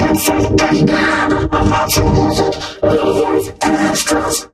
I'm so dead, I'm not so lose it. I love green stress.